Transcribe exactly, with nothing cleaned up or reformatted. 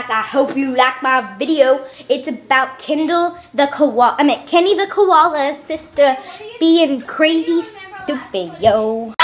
guys, I hope you like my video. It's about Kendall the koala, I mean Kenny the koala's sister being crazy stupid, yo.